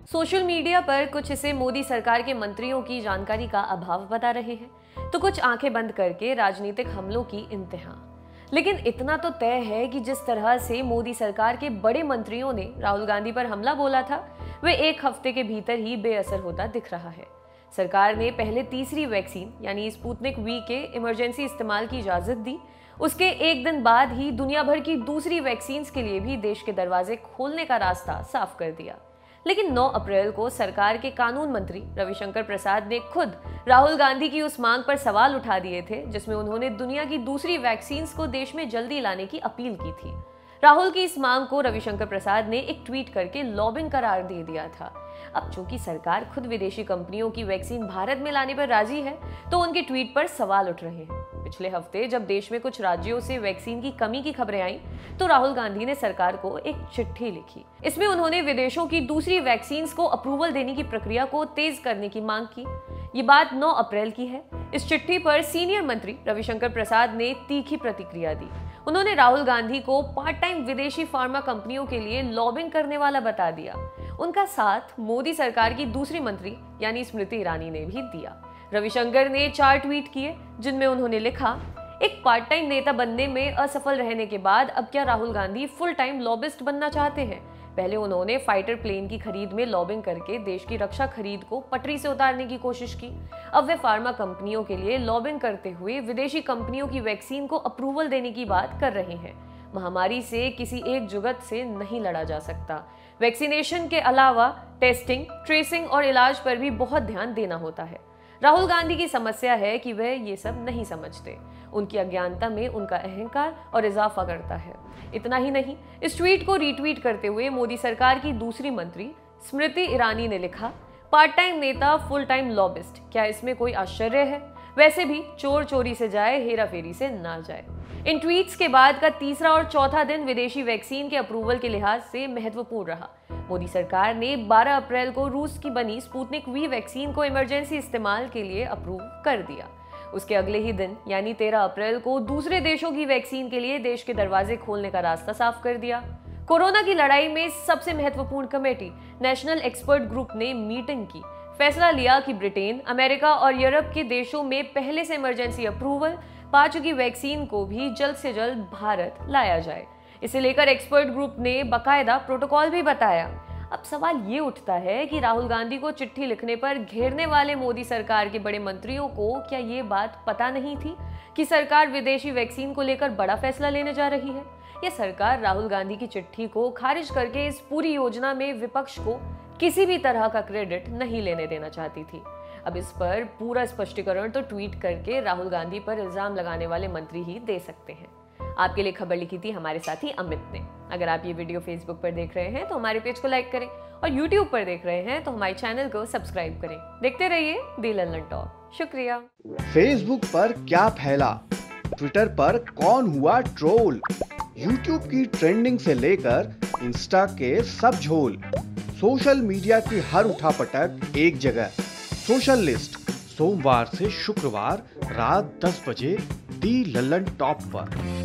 Social media पर कुछ इसे मोदी सरकार के मंत्रियों की जानकारी का अभाव बता रहे हैं, तो कुछ आंखें बंद करके राजनीतिक हमलों की इंतहा। लेकिन इतना तो तय है कि जिस तरह से मोदी सरकार के बड़े मंत्रियों ने राहुल गांधी पर हमला बोला था, वह एक हफ्ते के भीतर ही बेअसर होता दिख रहा है। सरकार ने पहले तीसरी वैक्सीन यानी स्पुतनिक वी के इमरजेंसी इस्तेमाल की इजाजत दी। उसके एक दिन बाद ही दुनिया भर की दूसरी वैक्सीन के लिए भी देश के दरवाजे खोलने का रास्ता साफ कर दिया। लेकिन 9 अप्रैल को सरकार के कानून मंत्री रविशंकर प्रसाद ने खुद राहुल गांधी की उस मांग पर सवाल उठा दिए थे, जिसमें उन्होंने दुनिया की दूसरी वैक्सीन को देश में जल्दी लाने की अपील की थी। राहुल की इस मांग को रविशंकर प्रसाद ने एक ट्वीट करके लॉबिंग करार दे दिया था। अब चूंकि सरकार खुद विदेशी कंपनियों की वैक्सीन भारत में लाने पर राजी है, तो उनके ट्वीट पर सवाल उठ रहे हैं। पिछले हफ्ते जब देश में कुछ राज्यों से वैक्सीन की कमी की खबरें आई, तो राहुल गांधी ने सरकार को एक चिट्ठी लिखी। इसमें उन्होंने विदेशों की दूसरी वैक्सीन को अप्रूवल देने की प्रक्रिया को तेज करने की मांग की। ये बात 9 अप्रैल की है। इस चिट्ठी पर सीनियर मंत्री रविशंकर प्रसाद ने तीखी प्रतिक्रिया दी। उन्होंने राहुल गांधी को पार्ट टाइम विदेशी फार्मा कंपनियों के लिए लॉबिंग करने वाला बता दिया। उनका साथ मोदी सरकार की दूसरी मंत्री यानी स्मृति ईरानी ने भी दिया। रविशंकर ने 4 ट्वीट किए, जिनमें उन्होंने लिखा, एक पार्ट टाइम नेता बनने में असफल रहने के बाद अब क्या Rahul Gandhi full time lobbyist बनना चाहते हैं? पहले उन्होंने फाइटर प्लेन की खरीद में लॉबिंग करके देश की रक्षा खरीद को पटरी से उतारने की कोशिश की। अब वे फार्मा कंपनियों के लिए लॉबिंग करते हुए विदेशी कंपनियों की वैक्सीन को अप्रूवल देने की बात कर रहे हैं। महामारी से किसी एक जुगत से नहीं लड़ा जा सकता। वैक्सीनेशन के अलावा टेस्टिंग, ट्रेसिंग और इलाज पर भी बहुत ध्यान देना होता है। राहुल गांधी की समस्या है कि वह ये सब नहीं समझते। उनकी अज्ञानता में उनका अहंकार और इजाफा करता है। इतना ही नहीं, इस ट्वीट को रीट्वीट करते हुए मोदी सरकार की दूसरी मंत्री स्मृति ईरानी ने लिखा, पार्ट टाइम नेता फुल टाइम लॉबिस्ट, क्या इसमें कोई आश्चर्य है? वैसे भी चोर चोरी से जाए, हेरा फेरी से ना जाए। इन ट्वीट्स के बाद का तीसरा और चौथा दिन विदेशी वैक्सीन के अप्रूवल के लिहाज से महत्वपूर्ण रहा। मोदी सरकार ने 12 अप्रैल को रूस की बनी स्पुतनिक वी वैक्सीन को इमरजेंसी इस्तेमाल के लिए अप्रूव कर दिया। उसके अगले ही दिन यानी 13 अप्रैल को दूसरे देशों की वैक्सीन के लिए देश के दरवाजे खोलने का रास्ता साफ कर दिया। कोरोना की लड़ाई में सबसे महत्वपूर्ण कमेटी नेशनल एक्सपर्ट ग्रुप ने मीटिंग की। फैसला लिया कि ब्रिटेन, अमेरिका और यूरोप के देशों में पहले से इमरजेंसी अप्रूवल पा चुकी वैक्सीन को भी जल्द से जल्द भारत लाया जाए। इसे लेकर एक्सपर्ट ग्रुप ने बाकायदा प्रोटोकॉल भी बताया। अब सवाल ये उठता है कि राहुल गांधी को चिट्ठी लिखने पर घेरने वाले मोदी सरकार के बड़े मंत्रियों को क्या ये बात पता नहीं थी कि सरकार विदेशी वैक्सीन को लेकर बड़ा फैसला लेने जा रही है? या सरकार राहुल गांधी की चिट्ठी को खारिज करके इस पूरी योजना में विपक्ष को किसी भी तरह का क्रेडिट नहीं लेने देना चाहती थी? अब इस पर पूरा स्पष्टीकरण तो ट्वीट करके राहुल गांधी पर इल्जाम लगाने वाले मंत्री ही दे सकते हैं। आपके लिए खबर लिखी थी हमारे साथी अमित ने। अगर आप ये वीडियो फेसबुक पर देख रहे हैं तो हमारे पेज को लाइक करें, और यूट्यूब पर देख रहे हैं तो हमारे चैनल को सब्सक्राइब करें। देखते रहिए दी लल्लन टॉक। शुक्रिया। फेसबुक पर क्या फैला, ट्विटर पर कौन हुआ ट्रोल, यूट्यूब की ट्रेंडिंग से लेकर इंस्टा के सब झोल, सोशल मीडिया की हर उठापटक एक जगह। सोशल लिस्ट सोमवार से शुक्रवार रात 10 बजे दी लल्लन टॉप पर।